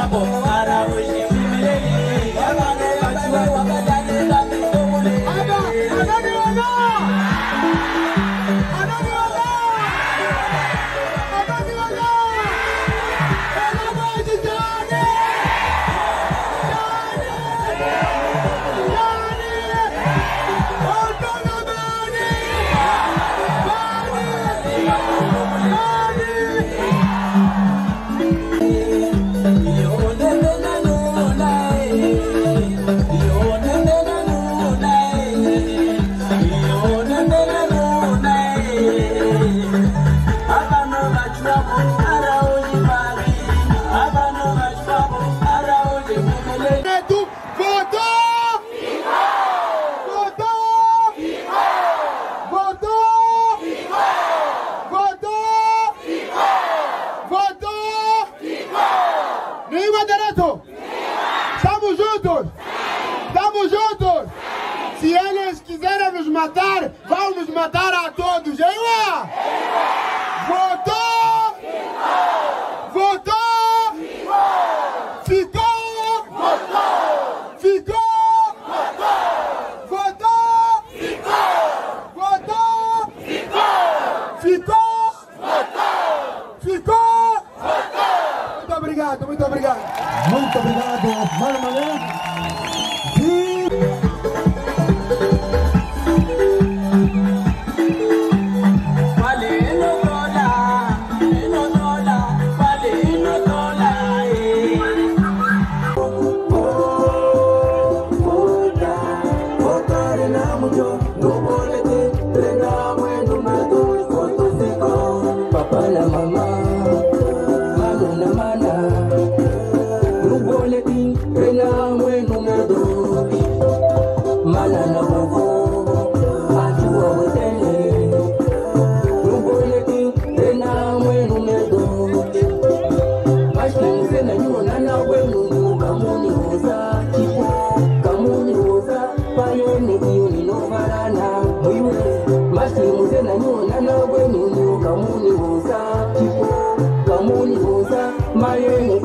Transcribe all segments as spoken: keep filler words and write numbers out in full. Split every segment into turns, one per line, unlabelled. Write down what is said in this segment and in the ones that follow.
Estamos juntos! Estamos juntos! Se eles quiserem nos matar, vão nos matar a todos! Eua! Votou! Votou! Ficou! Votou! Ficou! Votou! Votou! Ficou! Votou! Ficou! Ficou! Votou! Ficou! Votou! Muito obrigado, muito obrigado!
Muito obrigado, Mano Mané.
Kamuni Musa, Kamuni Musa, Maye.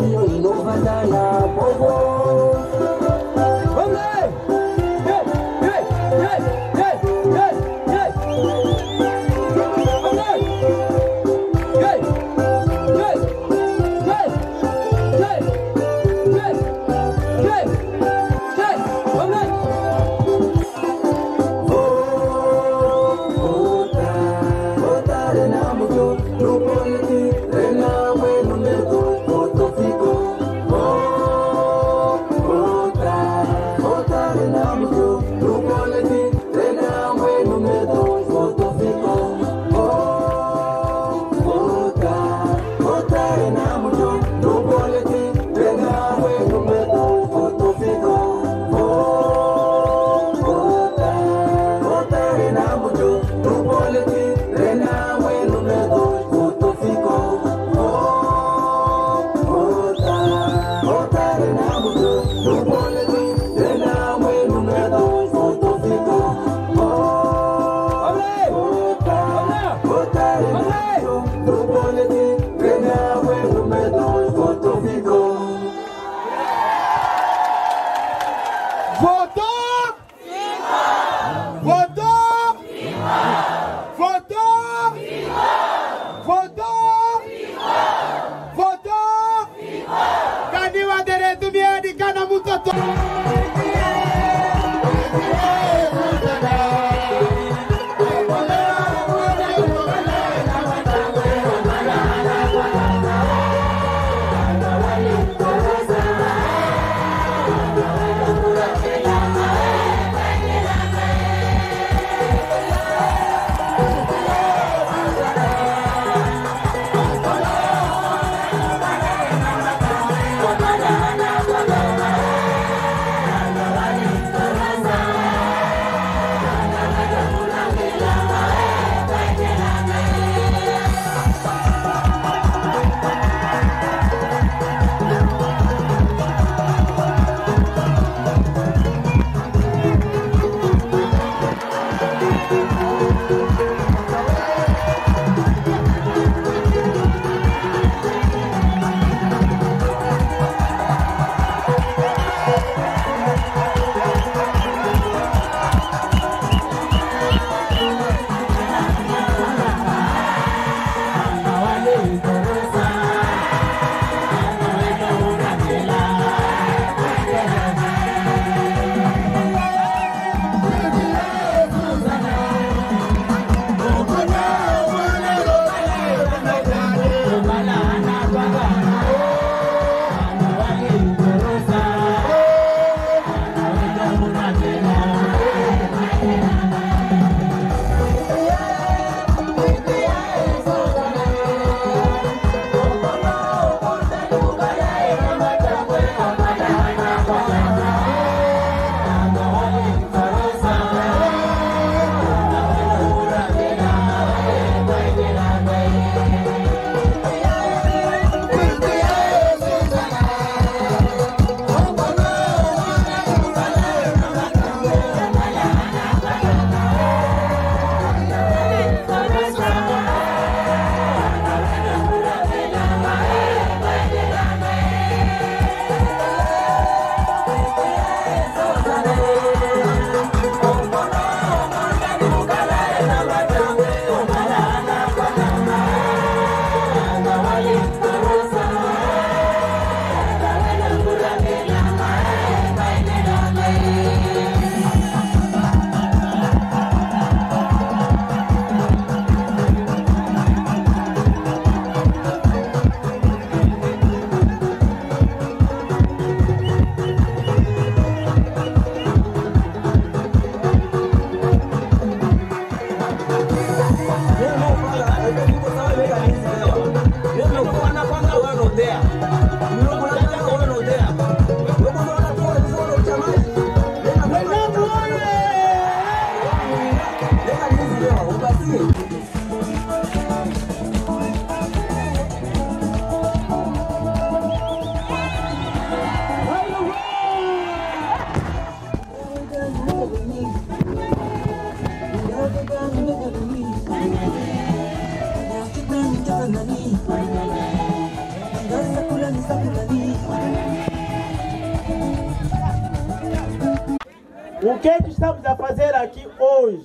O que é que estamos a fazer aqui hoje?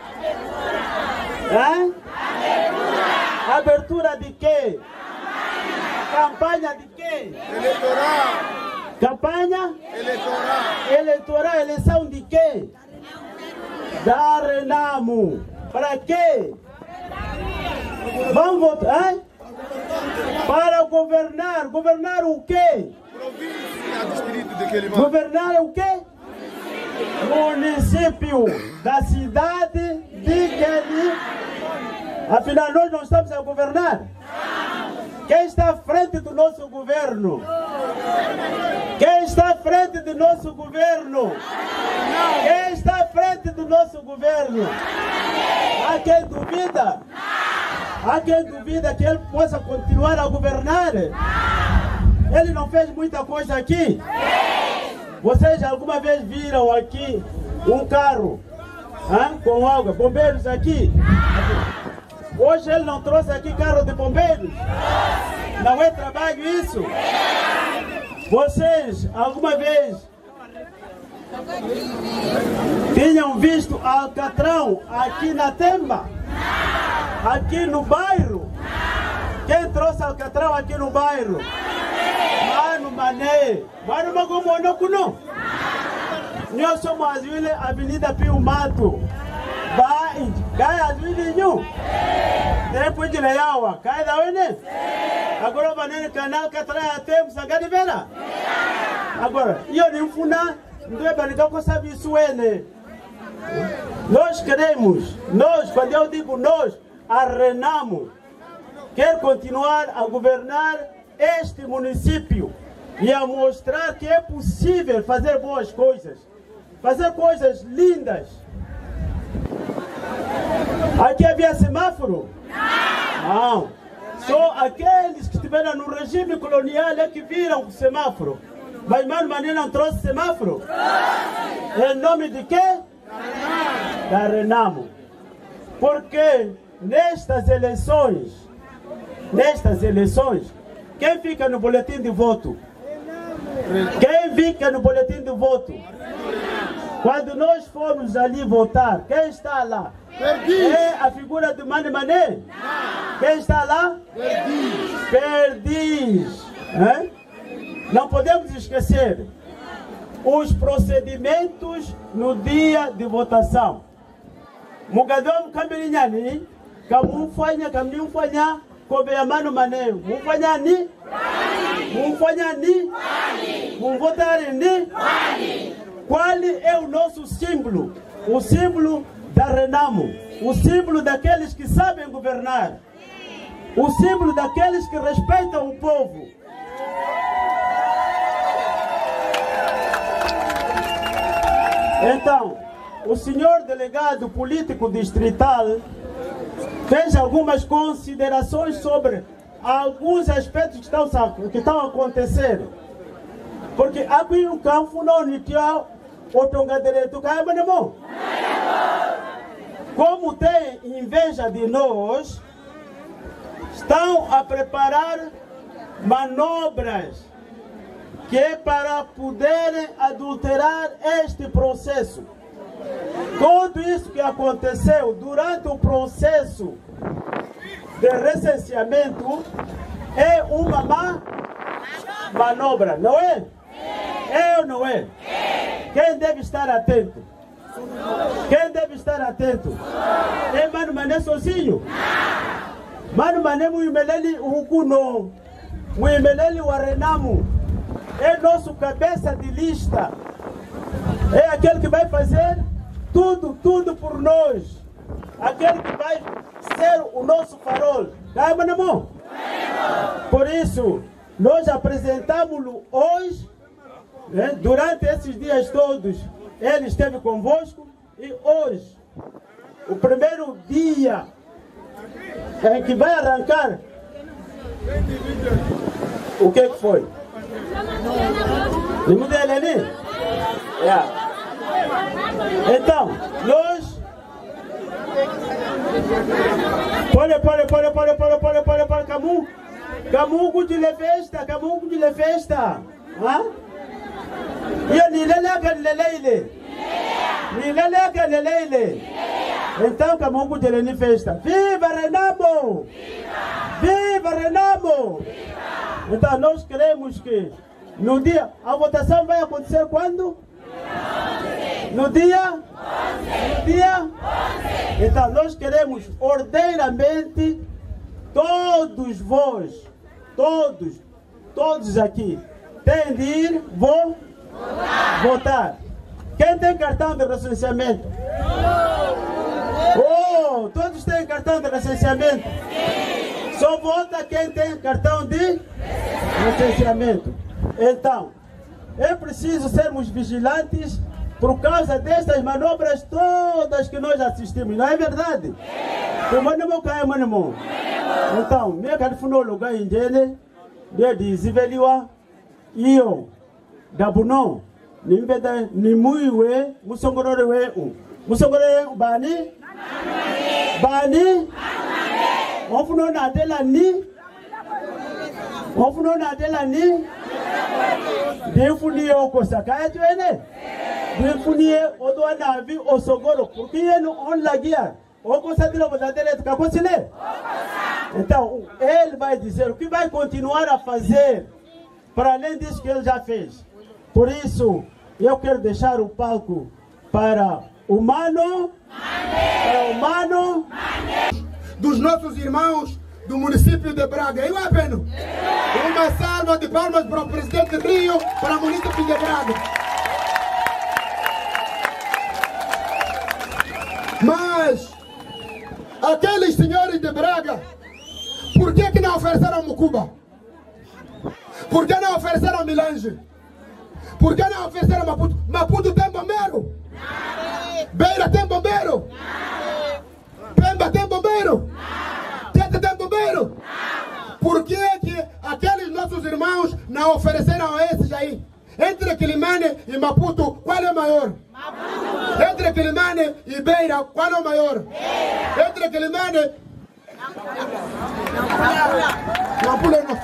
Hã? Abertura. Abertura de quê? Campanha de quê?
Eleitoral.
Campanha?
Eleitoral.
Eleitoral, eleição de quê? Da Renamo. Para quê? Vamos votar, hein? Para governar. Governar o quê?
Província do Espírito de Quelimane.
Governar o quê? Município da cidade de Quelimane. Afinal, nós não estamos a governar? Quem está à frente do nosso governo? Quem está à frente do nosso governo? Quem está à frente do nosso governo? Há quem duvida? Há quem duvida que ele possa continuar a governar? Ele não fez muita coisa aqui? Vocês alguma vez viram aqui um carro hein, com água, bombeiros aqui? Hoje ele não trouxe aqui carro de bombeiros? Não é trabalho isso? Vocês alguma vez tinham visto alcatrão aqui na Temba? Aqui no bairro? Quem trouxe alcatrão aqui no bairro? Mano Mané. Mano Magomonoku não. Nós somos a Avenida Pio Mato. Vai, cai a Avenida depois de Leaua, cai da onde? Agora vai no canal que atrás até o Sagade Vera. Agora, eu nem funa, não é para ninguém que sabe isso é. Nós queremos, nós, quando eu digo nós, a Renamo quer continuar a governar este município e a mostrar que é possível fazer boas coisas, fazer coisas lindas. Aqui havia semáforo? Não. Só aqueles que estiveram no regime colonial é que viram o semáforo. Mas Mano Mané não trouxe semáforo? Em nome de quê? Da Renamo. Porque nestas eleições, nestas eleições, quem fica no boletim de voto? Quem fica no boletim de voto? Quando nós formos ali votar, quem está lá?
Perdiz.
É a figura de Mano Mané? Quem está lá?
Perdiz.
Perdiz. É? Não podemos esquecer os procedimentos no dia de votação. Mugadom Camirinhani, Camufanya, Camufanya, Cobeia Mano Mané, Mufanyani, Mufanyani, Muvotarini. Qual é o nosso símbolo? O símbolo da Renamo, o símbolo daqueles que sabem governar, o símbolo daqueles que respeitam o povo. Então, o senhor delegado político distrital fez algumas considerações sobre alguns aspectos que estão, que estão a acontecer. Porque aqui um campo não tinha o tonga direito, como tem inveja de nós, estão a preparar manobras que é para poderem adulterar este processo. Tudo isso que aconteceu durante o processo de recenseamento é uma má manobra, não é? É ou não é? Quem deve estar atento? Quem deve estar atento? É Mano Mané sozinho? Mano Mané muimeleli ukuno, muimeleli wa Renamo. É nosso cabeça de lista. É aquele que vai fazer tudo, tudo por nós. Aquele que vai ser o nosso farol. Cai, Manamão? Por isso, nós apresentamos-lo hoje, né? Durante esses dias todos, ele esteve convosco e hoje, o primeiro dia em que vai arrancar, o que que foi? Não mudei ali? É. Então, nós... Pode, pode, pode, pode, pode, pode, pode, pode, Camu. Camu de le festa, Camu de le festa. Hã? E a Nilele, a Nilele. Lileleka leleile. Então, Camongo de Leni Festa. Viva Renamo! Viva Renamo! Então, nós queremos que no dia, a votação vai acontecer quando? No dia? No dia? Então, nós queremos ordeiramente todos vós, todos, todos aqui, têm de ir vo votar. Quem tem cartão de recenseamento? Oh, todos têm cartão de recenseamento? Só vota quem tem cartão de recenseamento. Então, é preciso sermos vigilantes por causa destas manobras todas que nós assistimos, não é verdade? Então, minha carifuna lugar em Jene, minha diziveliwa, iyo, dabuno, nimbeda, nimuiwe, musongororewe, musongororewe, bani, bani, ofuno na dela ni, ofuno na dela ni, defuni oko sakaya tuene, defuni odo na vi osogoro, porque yeno on lagia. Então, ele vai dizer o que vai continuar a fazer para além disso que ele já fez. Por isso, eu quero deixar o palco para o Mano, para o Mano
dos nossos irmãos do município de Braga. Eu apenas uma salva de palmas para o presidente Rio, para o município de Braga. Mas aqueles senhores de Braga, por que que não ofereceram Mucuba? Por que não ofereceram Milange? Por que não ofereceram Maputo? Maputo tem bombeiro? Beira tem bombeiro? Pemba tem bombeiro? Tete tem bombeiro? Por que que aqueles nossos irmãos não ofereceram a esses aí? Entre Quilimane e Maputo, qual é maior? Maputo. Entre Quilimane e Beira, qual é o maior? Beira. Entre Quilimane... Nampula não.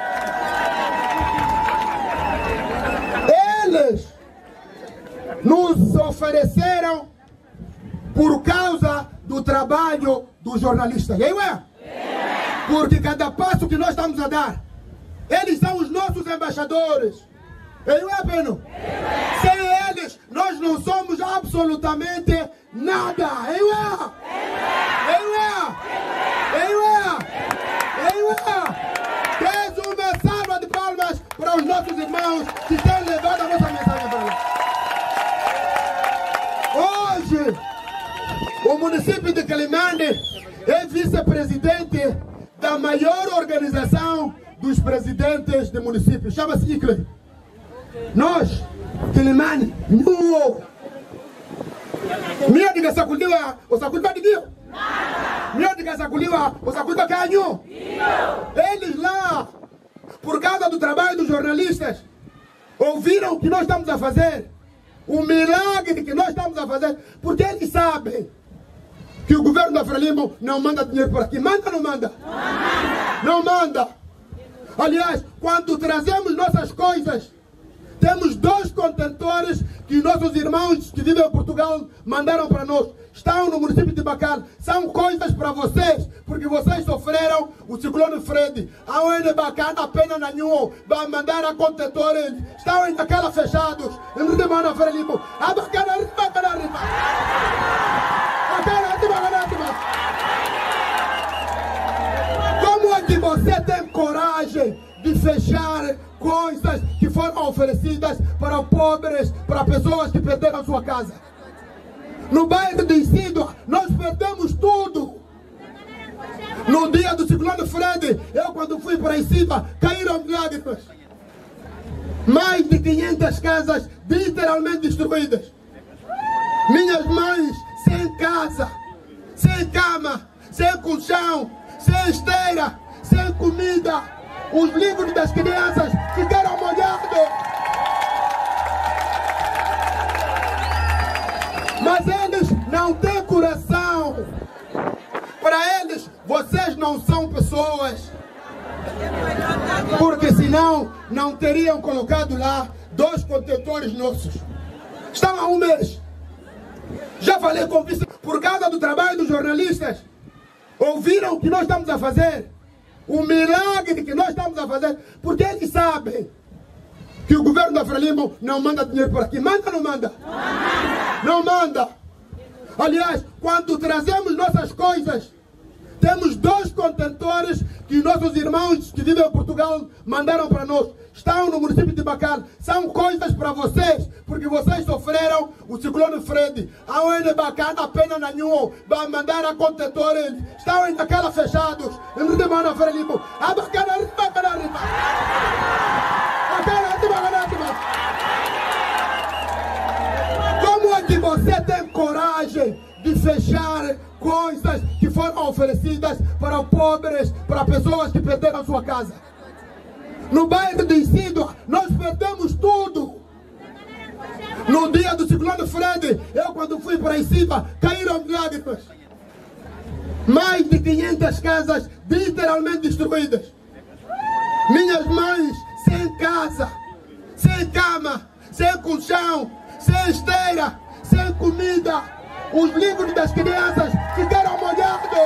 Eles nos ofereceram por causa do trabalho dos jornalistas. E aí, ué? Porque cada passo que nós estamos a dar, eles são os nossos embaixadores. Eu é, Beno? Sem eles, nós não somos absolutamente nada. Eu é? Eu é? Eu é? Eu é? Tens uma salva de palmas para os nossos irmãos que têm levado a nossa mensagem para lá. Hoje, o município de Quilimane é vice-presidente da maior organização dos presidentes de municípios. Chama-se I C L E. Nós, Quilimane, não. Minha diga sacudiwa, o sacudiwa de Dio. Minha diga sacudiwa, o sacudiwa canho. Eles lá, por causa do trabalho dos jornalistas, ouviram o que nós estamos a fazer, o milagre que nós estamos a fazer, porque eles sabem que o governo da Frelimo não manda dinheiro por aqui. Manda ou não manda? Não manda. Aliás, quando trazemos nossas coisas, temos dois contentores que nossos irmãos que vivem em Portugal mandaram para nós. Estão no município de Bacal. São coisas para vocês, porque vocês sofreram o ciclone Fred. Aonde Bacal apenas nenhum vai mandar a contentores. Estão ainda aquela fechados. Em Rimana Frelimo. A Bacal arriba, Bacal arriba. Bacal arriba, Bacal arriba. Como é que você tem coragem de fechar coisas que foram oferecidas para pobres, para pessoas que perderam sua casa? No bairro de Isidro, nós perdemos tudo. No dia do ciclone Fred, eu quando fui para Isidro, caíram lágrimas. Mais de quinhentas casas literalmente destruídas. Minhas mães sem casa, sem cama, sem colchão, sem esteira, sem comida. Os livros das crianças ficaram molhados. Mas eles não têm coração. Para eles, vocês não são pessoas. Porque senão, não teriam colocado lá dois contentores nossos. Estão há um mês. Já falei com o vice, por causa do trabalho dos jornalistas. Ouviram o que nós estamos a fazer? O milagre que nós estamos a fazer. Porque eles sabem que o governo da Frelimo não manda dinheiro por aqui. Manda ou não manda? Não manda. Aliás, quando trazemos nossas coisas, temos dois contentores que nossos irmãos que vivem em Portugal mandaram para nós. Estão no município de Bacal. São coisas para vocês, porque vocês sofreram o ciclone Fred. A O N Bacana, pena nenhuma, vai mandar a contentores. Estão ainda aquela fechados. Em Ridemana Frelimo. A Bacana, a Bacana, a Bacana. Como é que você tem coragem de fechar coisas que foram oferecidas para os pobres, para pessoas que perderam sua casa? No bairro de Isidro, nós perdemos tudo. No dia do ciclone Fred, eu quando fui para Isidro, caíram lágrimas. Mais de quinhentas casas literalmente destruídas. Minhas mães sem casa, sem cama, sem colchão, sem esteira, sem comida. Os livros das crianças ficaram molhados.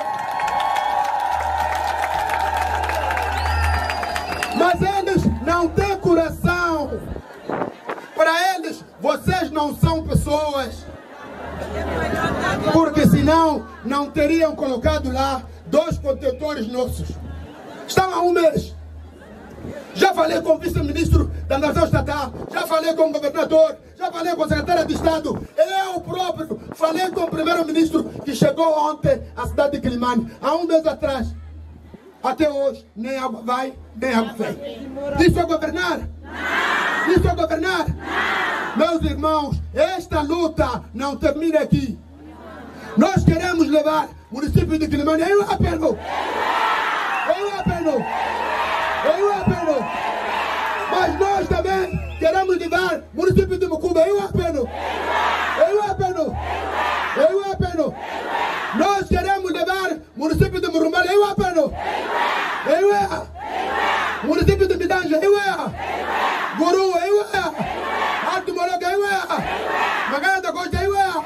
Mas eles não têm coração. Para eles, vocês não são pessoas. Porque senão, não teriam colocado lá dois contentores nossos. Estão há um mês. Já falei com o vice-ministro da Nação Estatal, já falei com o governador, já falei com a secretária de Estado. Eu próprio falei com o primeiro-ministro que chegou ontem à cidade de Quilimane, há um mês atrás. Até hoje, nem água vai, nem água vem. Isso é governar? Não. Isso é governar? Não. Meus irmãos, esta luta não termina aqui. Nós queremos levar o município de Quilimane. Eu apelo. Eu apelo. Eu apelo. Mas nós também queremos levar o município de Mucumba. Eu apelo. Eu apelo. Eu apelo. Nós queremos levar o município de Murumbala. Eu apelo. Eu é. Município de Midanja. Eu é. Guru. Eu é. Alto Moroga. Eu é. Magana da Costa. Eu é.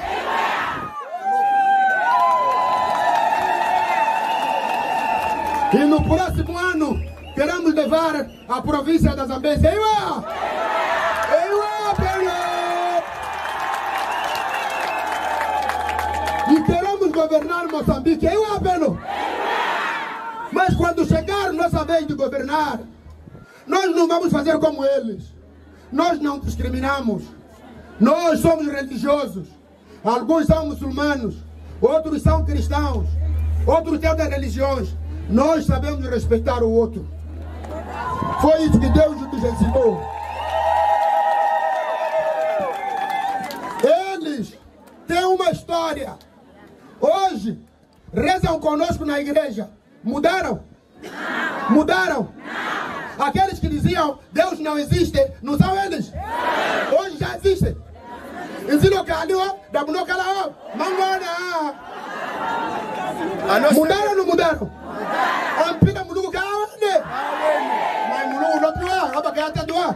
E no próximo ano queremos levar a província da Zambésia. Eu é. Eu é, pelo. E queremos governar Moçambique. Eu é, pelo. Mas quando chegar nossa vez de governar, nós não vamos fazer como eles. Nós não discriminamos. Nós somos religiosos. Alguns são muçulmanos, outros são cristãos, outros têm outras religiões. Nós sabemos respeitar o outro. Foi isso que Deus nos ensinou. Eles têm uma história. Hoje, rezam conosco na igreja. Mudaram? Não. Mudaram? Não. Aqueles que diziam Deus não existe, não são eles? Não. Hoje já existem. Mudaram ou não mudaram? Ampina mulugu kawane. Mas mulugu não doa, abacate doa.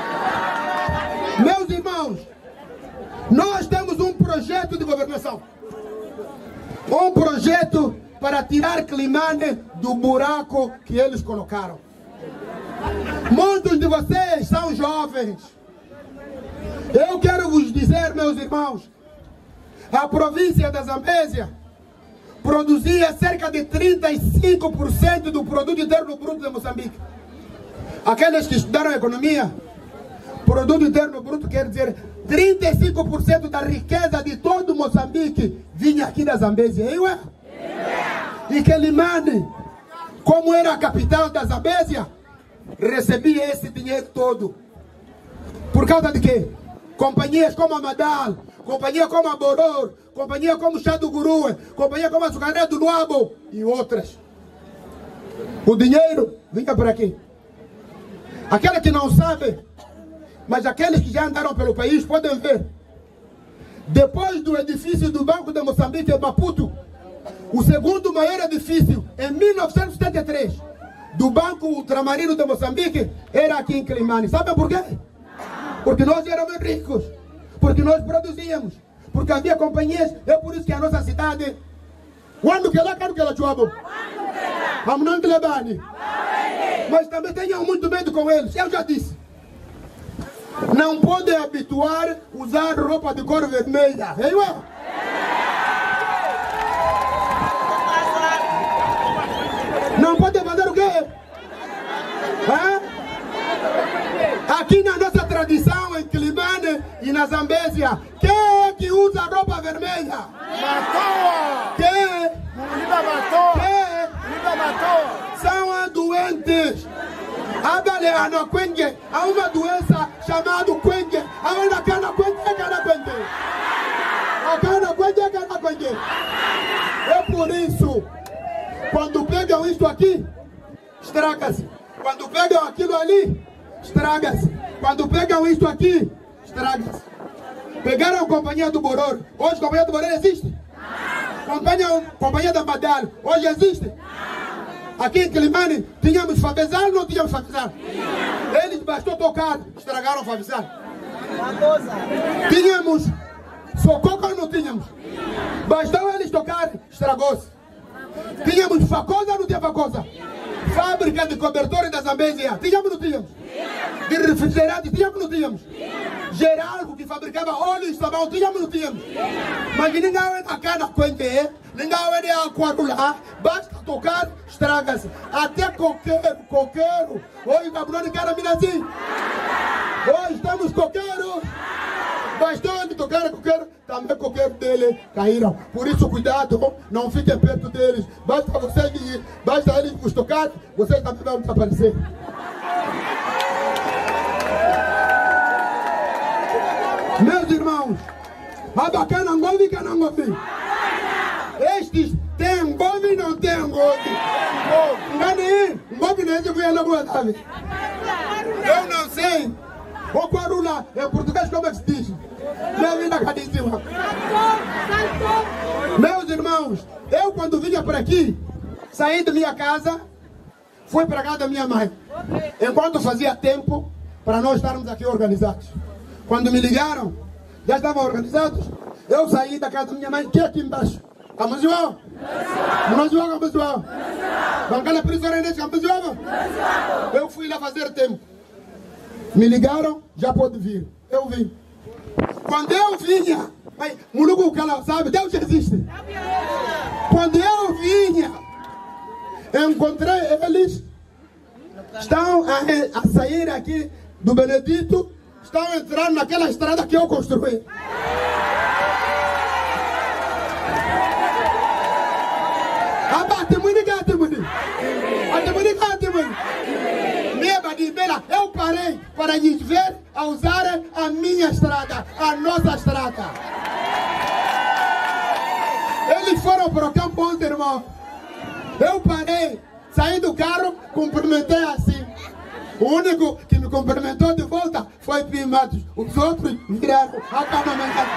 Meus irmãos, nós temos um projeto de governação. Um projeto para tirar Quilimane do buraco que eles colocaram. Muitos de vocês são jovens. Eu quero vos dizer, meus irmãos, a província da Zambésia produzia cerca de trinta e cinco por cento do produto interno bruto de Moçambique. Aqueles que estudaram economia, produto interno bruto quer dizer trinta e cinco por cento da riqueza de todo Moçambique vinha aqui da Zambésia. Eu é? E Quilimane, como era a capital da Zambésia, recebia esse dinheiro todo. Por causa de quê? Companhias como a Madal, companhia como a Boror, companhia como Chá do Guru, companhia como a Açucaré do Luabo e outras. O dinheiro vinha por aqui. Aqueles que não sabem, mas aqueles que já andaram pelo país podem ver. Depois do edifício do Banco de Moçambique em Maputo, o segundo maior edifício, em mil novecentos e setenta e três, do Banco Ultramarino de Moçambique, era aqui em Quilimane. Sabem por quê? Porque nós éramos ricos, porque nós produzíamos, porque havia companhias. É por isso que a nossa cidade, quando que ela quer que ela chuva, vamos não te levar, mas também tenham muito medo com eles. Eu já disse, não pode habituar a usar roupa de cor vermelha. É igual. Não pode fazer o quê? Hã? Aqui na nossa tradição, em Climane e na Zambésia, quem é que usa roupa vermelha?
Matou!
Quem?
Mulher matou!
Quem?
Mulher matou!
São doentes. Há Quengue, há uma doença chamada Quengue. Há uma cana Quengue, cana Quengue. A cana Quengue, cana Quengue. É por isso, quando pegam isto aqui, estraga-se. Quando pegam aquilo ali, estraga-se. Quando pegam isto aqui, estraga-se. Pegaram a companhia do Bororo. Hoje a companhia do Bororo existe? Companhia, companhia da Badalo. Hoje existe? Aqui em Climane, tínhamos Fabezal ou não tínhamos Fabezal? Eles bastou tocar, estragaram o Fabezal. Tínhamos Sococa ou não tínhamos? Bastou eles tocar, estragou-se. Tínhamos Facosa ou não tinha Facosa? Fábrica de cobertores da Zambésia, tínhamos ou não tínhamos? De refrigerante, tínhamos ou não tínhamos? Geraldo, que fabricava óleo e sabão, tínhamos ou não tínhamos? Mas ninguém é a cana Quengue, ninguém é a Aquarula, basta tocar, estraga-se. Até coqueiro, coqueiro. Hoje está falando de cara assim. Hoje estamos coqueiro. Bastou ele tocar coqueiro, também coqueiro dele caíram. Por isso, cuidado, não fiquem perto deles. Basta vocês, basta eles vos tocar, vocês também vão desaparecer. Meus irmãos, a bacana ngove que não ngove. Estes tem ngove não tem ngove. Ngani, ngove não é de ver na rua, sabe? Eu não sei. O Quarula, em português como é que se diz? Meus irmãos, eu quando vinha por aqui, saí da minha casa, fui para a casa da minha mãe. Enquanto fazia tempo para nós estarmos aqui organizados. Quando me ligaram, já estavam organizados. Eu saí da casa da minha mãe, que é aqui embaixo. Amazoa? Amazoa, Amazoa. Bancala prisões nesse Amazoa? Eu fui lá fazer tempo. Me ligaram, já pode vir. Eu vim. Quando eu vinha, Mulugu Cala, sabe, Deus existe. Quando eu vinha, encontrei eles, estão a, a sair aqui do Benedito, estão entrando naquela estrada que eu construí. Eu parei para lhes ver a usar a minha estrada, a nossa estrada. Eles foram para o campo ontem, irmão. Eu parei, saí do carro, cumprimentei assim. O único que me cumprimentou de volta foi Pio Matos. Os outros viraram a cama mancada.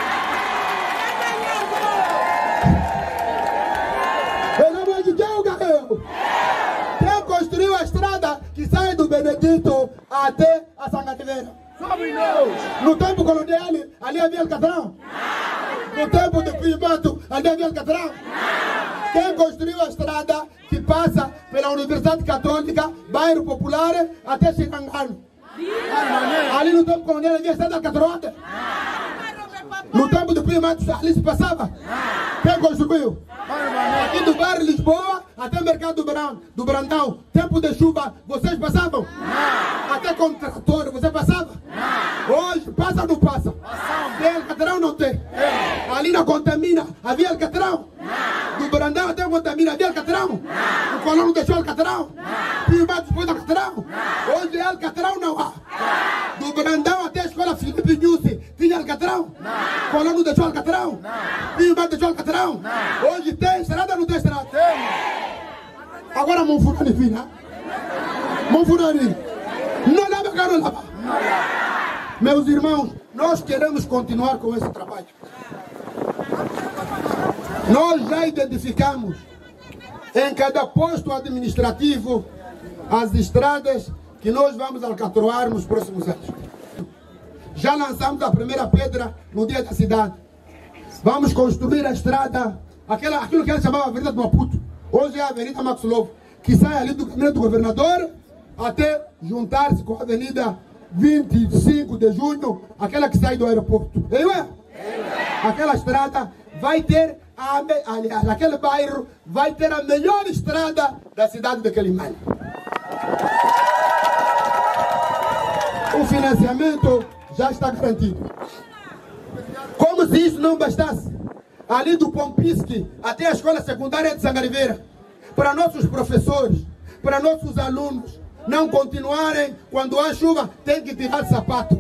Quem construiu a estrada que sai do Benedito até a Sangativeira? No tempo colonial, ali havia Alcatrão? No tempo de Pio Matos, ali havia Alcatrão? Quem construiu a estrada que passa pela Universidade Católica, bairro Popular, até Xingangano? Ali no tempo colonial havia a estrada Alcatrão? No tempo de Pio Matos, ali se passava? Quem construiu? Aqui do bairro Lisboa até o mercado do, Brand, do Brandão, tempo de chuva, vocês passavam? Não. Até com trator, você passava? Não. Hoje, passa ou não passa? Passamos. Tem Alcatrão ou não tem? Tem. Ali na Contamina, havia Alcatrão? Não. Do Brandão até o Contamina, havia Alcatrão? Não. O Colón deixou Alcatrão? Não. Pio Matos pôs Alcatrão? Não. Hoje é Alcatrão não há? Não. Do Brandão até a escola Felipe Nussi, tinha Alcatrão? Não. Colón não deixou Alcatrão? Não. Pio Matos deixou Alcatrão? Não. Hoje tem estrada ou não tem estrada? Tem. Agora Monfurani vina. Monfurani. Não lava, não lava. Meus irmãos, nós queremos continuar com esse trabalho. Nós já identificamos em cada posto administrativo as estradas que nós vamos alcatroar nos próximos anos. Já lançamos a primeira pedra no dia da cidade. Vamos construir a estrada, aquela, aquilo que ela chamava Avenida do Maputo. Hoje é a Avenida Max Lobo, que sai ali do caminho do governador até juntar-se com a Avenida vinte e cinco de junho, aquela que sai do aeroporto. Eu é? Aquela estrada vai ter, a, aliás, aquele bairro vai ter a melhor estrada da cidade de Quelimane. O financiamento já está garantido. Como se isso não bastasse, ali do Pompisque até a escola secundária de Sangariveira, para nossos professores, para nossos alunos não continuarem, quando há chuva, tem que tirar sapato.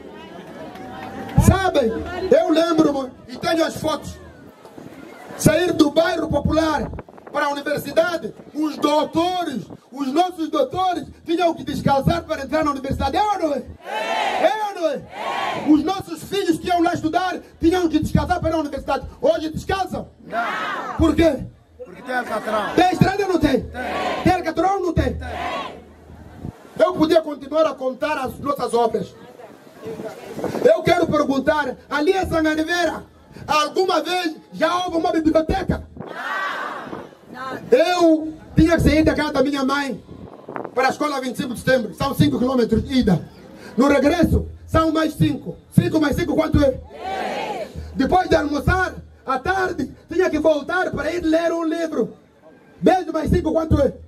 Sabem, eu lembro-me e tenho as fotos. Sair do bairro popular para a universidade, os doutores, os nossos doutores tinham que descalçar para entrar na universidade. É ou não é? É ou não é? Os nossos filhos que iam lá estudar tinham que descalçar para a universidade. Hoje descalçam?
Não.
Por quê?
Porque tem alcatrão.
Tem estrada ou não tem?
Tem.
Tem alcatrão ou não tem?
Tem.
Eu podia continuar a contar as nossas obras. Eu quero perguntar, ali em Sangariveira, alguma vez já houve uma biblioteca? Não. Eu tinha que sair da casa da minha mãe para a escola vinte e cinco de setembro. São cinco quilômetros de ida. No regresso, são mais cinco. cinco mais cinco, quanto é? dez. Depois de almoçar, à tarde, tinha que voltar para ir ler um livro. dez mais cinco, quanto é?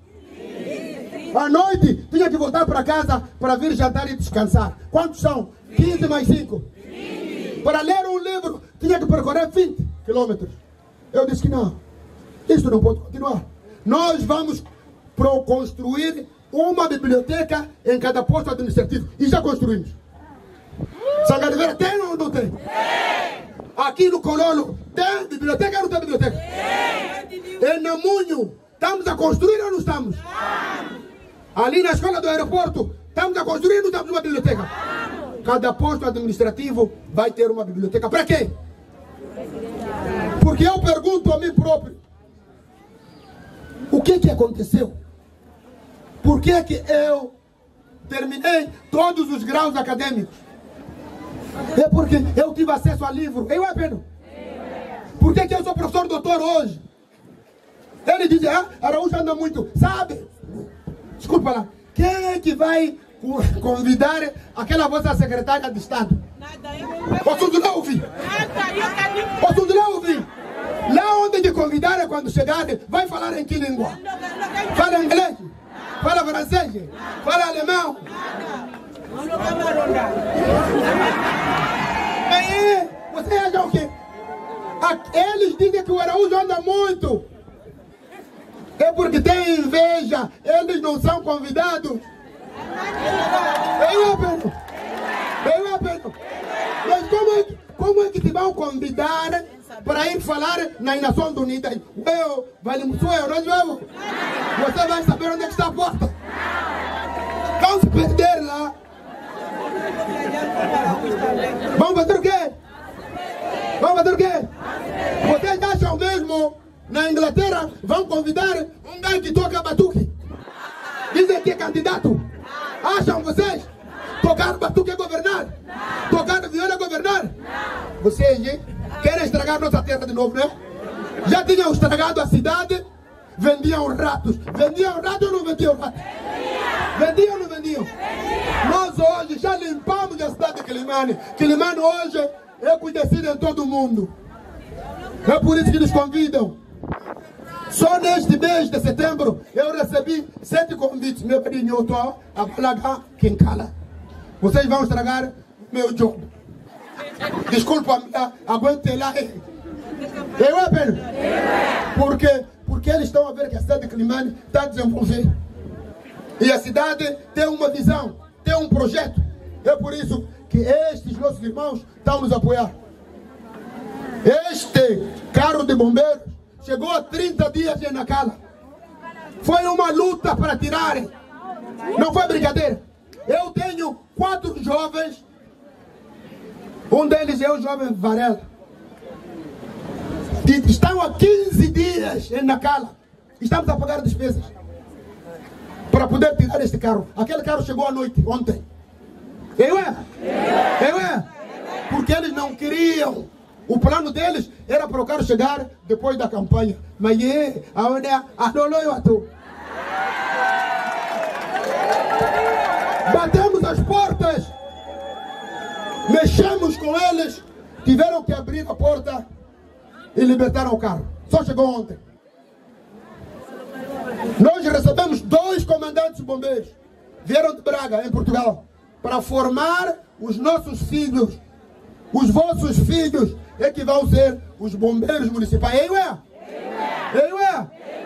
À noite, tinha que voltar para casa para vir jantar e descansar. Quantos são? quinze mais cinco. Para ler um livro, tinha que percorrer vinte quilômetros. Eu disse que não. Isso não pode continuar. Nós vamos pro construir uma biblioteca em cada posto administrativo. E já construímos. Sangariveira tem ou não tem? Tem. Aqui no Cololo, tem biblioteca ou não tem biblioteca? Tem. Em Namunho, estamos a construir ou não estamos? Não. Ali na escola do aeroporto, estamos a construir ou não estamos uma biblioteca? Não. Cada posto administrativo vai ter uma biblioteca. Para quê? Porque eu pergunto a mim próprio, o que que aconteceu? Por que que eu terminei todos os graus acadêmicos? É porque eu tive acesso a livro. Eu é Pedro? Por que que eu sou professor doutor hoje? Ele diz, ah, Araújo anda muito. Sabe? Desculpa lá. Quem é que vai convidar aquela vossa secretária de Estado? Posso lá ouvir? Posso lá ouvir? Lá onde te convidarem quando chegarem, vai falar em que língua? Fala inglês? Fala francês? Fala alemão? Aí, você acha o quê? Eles dizem que o Araújo anda muito. É porque tem inveja. Eles não são convidados. Eu aprendo. Eu aprendo. Mas como é, que, como é que te vão convidar para ir falar nas Nações Unidas? Eu, vale muito, eu não jogo. Você vai saber onde é que está a porta. Vamos se perder lá. Vamos fazer o quê? Vamos fazer o quê? Vocês acham mesmo, na Inglaterra, vão convidar um gajo que toca batuque? Dizem que é candidato. Acham vocês? Tocar batuque é governar? Tocar viola é governar? Vocês, hein? Querem estragar nossa terra de novo, né? Já tinham estragado a cidade, vendiam ratos. Vendiam ratos ou não vendiam ratos? Vendiam ou não vendiam? Nós hoje já limpamos a cidade de Quelimane. Quelimane hoje é conhecida em todo o mundo. É por isso que nos convidam. Só neste mês de setembro eu recebi sete convites. Meu padrinho, eu estou a falar quem cala. Vocês vão estragar o meu job. Desculpa, aguentem lá. Eu é pena. Porque, porque eles estão a ver que a cidade de Quelimane está a desenvolver. E a cidade tem uma visão, tem um projeto. É por isso que estes nossos irmãos estão nos apoiar. Este carro de bombeiros chegou há trinta dias em Nacala. Foi uma luta para tirarem. Não foi brincadeira. Eu tenho quatro jovens. Um deles é o jovem Varela. Estão há quinze dias em Nacala. Estamos a pagar despesas para poder tirar este carro. Aquele carro chegou à noite, ontem. Eu é? Eu é? Porque eles não queriam O plano deles era para o carro chegar depois da campanha. Mas é, aonde é? Ah, não, não, eu estou. Batemos as portas, mexemos com eles, tiveram que abrir a porta e libertaram o carro. Só chegou ontem. Nós recebemos dois comandantes de bombeiros, vieram de Braga, em Portugal, para formar os nossos filhos. Os vossos filhos é que vão ser os bombeiros municipais. Ei, ué? Ei, ué?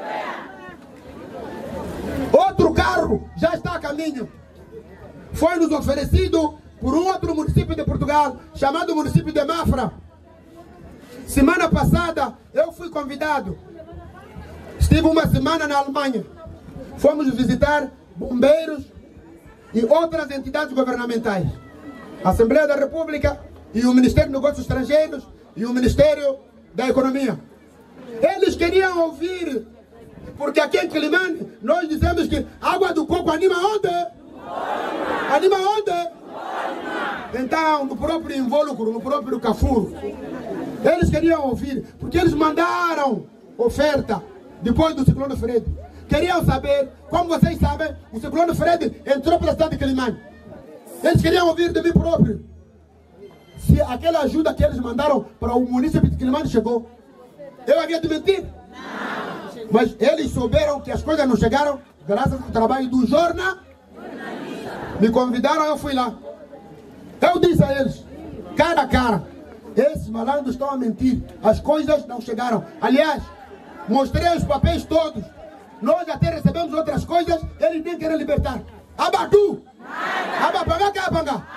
Outro carro já está a caminho. Foi nos oferecido por um outro município de Portugal, chamado município de Mafra. Semana passada eu fui convidado. Estive uma semana na Alemanha. Fomos visitar bombeiros e outras entidades governamentais. A Assembleia da República e o Ministério dos Negócios Estrangeiros e o Ministério da Economia. Eles queriam ouvir, porque aqui em Quilimane nós dizemos que água do coco anima onde? Anima onde? Então, no próprio invólucro, no próprio Cafuro. Eles queriam ouvir, porque eles mandaram oferta depois do ciclone Fred. Queriam saber, como vocês sabem, o ciclone Fred entrou pela cidade de Quilimane. Eles queriam ouvir de mim próprio se aquela ajuda que eles mandaram para o município de Quilimane chegou. Eu havia de mentir? Não. Mas eles souberam que as coisas não chegaram graças ao trabalho do jornal. Me convidaram, eu fui lá. Eu disse a eles, cara a cara, esses malandros estão a mentir. As coisas não chegaram. Aliás, mostrei os papéis todos. Nós até recebemos outras coisas, eles nem querem libertar. Abadu! Abapanga, abapanga!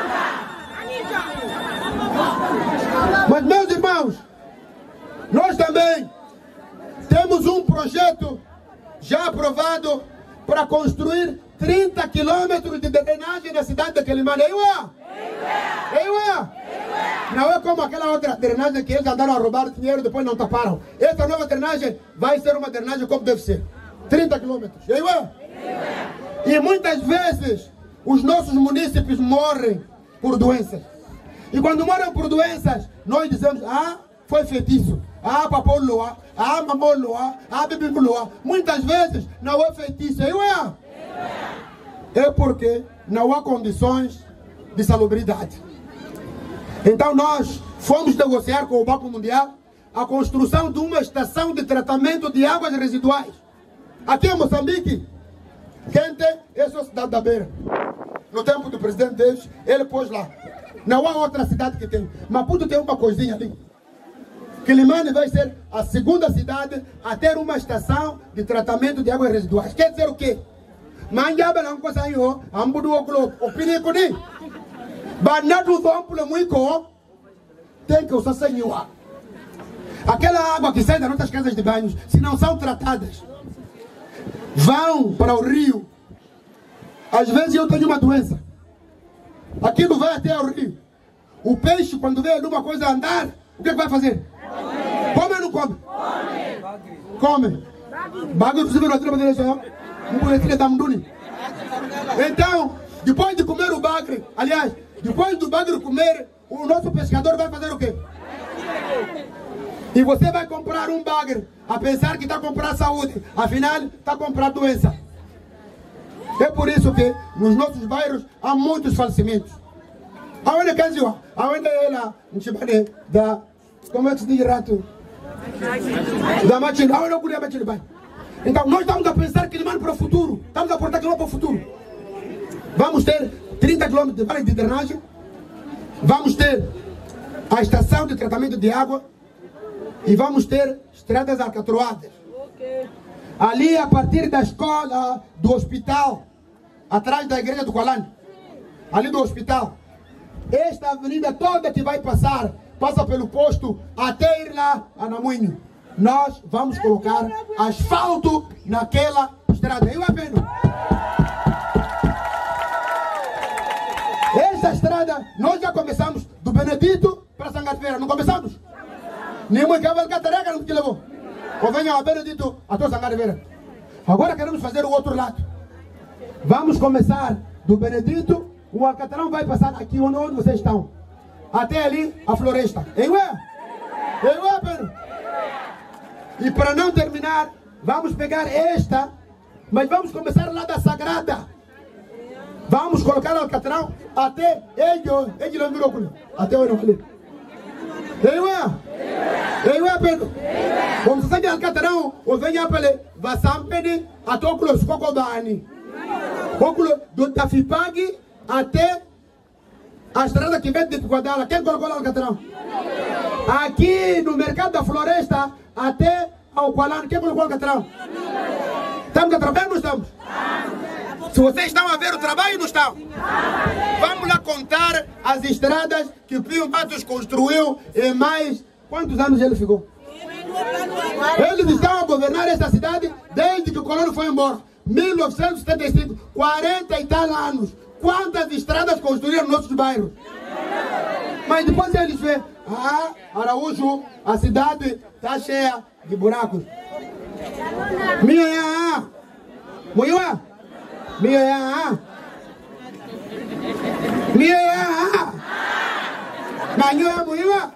Mas, meus irmãos, nós também temos um projeto já aprovado para construir trinta quilômetros de drenagem na cidade de Quilimane. Ei, ué? Ei, ué? Não é como aquela outra drenagem que eles andaram a roubar dinheiro e depois não taparam. Essa nova drenagem vai ser uma drenagem como deve ser. trinta quilômetros. Ei, ué? E muitas vezes os nossos munícipes morrem por doenças. E quando morrem por doenças, nós dizemos, ah, foi feitiço. Ah, papou lua. Ah, mamou lua. Ah, bebeu lua. Muitas vezes não é feitiço. Ei, ué? É porque não há condições de salubridade. Então nós fomos negociar com o Banco Mundial a construção de uma estação de tratamento de águas residuais. Aqui em Moçambique, quem tem é só a cidade da Beira. No tempo do presidente deles, ele pôs lá. Não há outra cidade que tem. Maputo tem uma coisinha ali. Quilimane vai ser a segunda cidade a ter uma estação de tratamento de águas residuais. Quer dizer o quê? Manjaba não conseguiu, ambudu oklo, opinião nem. Banado do amplo muito, tem que usar senhor. Aquela água que sai das nossas casas de banhos, se não são tratadas, vão para o rio. Às vezes eu tenho uma doença. Aquilo vai até o rio. O peixe, quando vê alguma coisa andar, o que, que vai fazer? Come ou não come? Come. Come. Bagulho possível não tem fazer isso. Então, depois de comer o bagre, aliás, depois do bagre comer, o nosso pescador vai fazer o quê? E você vai comprar um bagre, a pensar que está a comprar saúde, afinal está a comprar doença. É por isso que nos nossos bairros há muitos falecimentos. Aonde quer dizer? Aonde ela, da, como é que se diz rato? Da matina, aonde eu queria a matina? Então nós estamos a pensar Quilimane para o futuro. Estamos a portar Quilimane para o futuro. Vamos ter trinta quilômetros de área de drenagem. Vamos ter a estação de tratamento de água. E vamos ter estradas alcatroadas. Ali a partir da escola, do hospital, atrás da igreja do Colane, ali do hospital. Esta avenida toda que vai passar, passa pelo posto até ir lá a Namuinho. Nós vamos colocar asfalto naquela estrada. Eu apenas. Essa estrada, nós já começamos do Benedito para Sangatveira, não começamos? Nenhuma cavalo catarega não te levou. Ou venha a Benedito até Sangatveira. Agora queremos fazer o outro lado. Vamos começar do Benedito, o Alcatarão vai passar aqui onde vocês estão. Até ali a floresta. Hein, ué? Eu abro. E para não terminar, vamos pegar esta, mas vamos começar lá da Sagrada. Vamos colocar o Alcatrão até ele, ele não virou até o ali. Eu é. Eu é, Pedro. Vamos sair do Alcatrão, ou venha para ele, vai sampede até o Close Cocobani. O Close do Tafipag até a estrada que vem de Guadala. Quem colocou lá o Alcatrão? Aqui no Mercado da Floresta até ao Kualano. Quem colocou o Alcatrão? Estamos a trabalhar ou não estamos? Se vocês estão a ver o trabalho, não estão? Vamos lá contar as estradas que o Pio Matos construiu em mais... Quantos anos ele ficou? Eles estão a governar esta cidade desde que o colono foi embora. mil novecentos e setenta e cinco, quarenta e tal anos. Quantas estradas construíram nos nossos bairros? Mas depois eles veem, ah, Araújo, a cidade está cheia de buracos. Minha é a Moiua. Minha é a Minha é a Manho é a Moiua.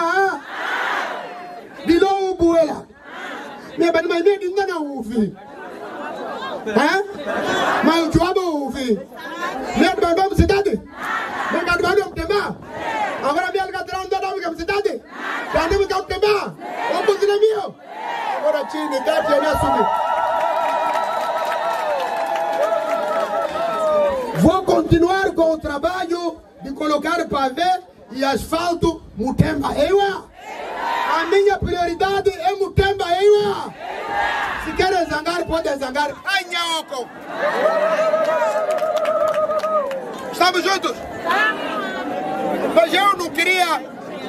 Dilou o buela. Minha bani mais medo ainda não ouvi. Hã? Mas o joabo ouvi. Minha do bandão cidade? Minha do bandão tema? Agora minha Alcatrão não dá nome cidade? Quando me dá tema? O buzina meu. Agora tinha idade eu assumi. Vou continuar com o trabalho de colocar pavê e asfalto Mutemba. Eu a minha prioridade é Mutemba. Eu se querem zangar, podem zangar. Ai, Nhaoco! Estamos juntos? Mas eu não queria...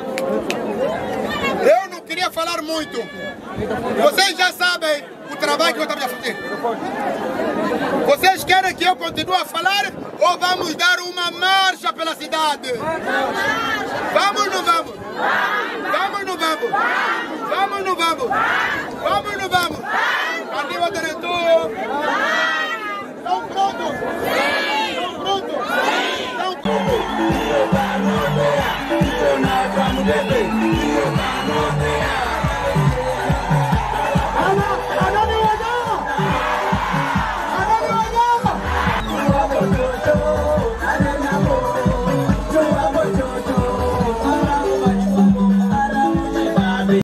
Eu não queria falar muito. Vocês já sabem o trabalho que eu estava a fazer. Vocês querem que eu continue a falar ou vamos dar uma marcha pela cidade? Vamos ou não vamos? Vamos ou não vamos? Vamos ou não vamos? Vamos ou não vamos? Arriba, diretor! Estão prontos? Estão prontos? Estão prontos?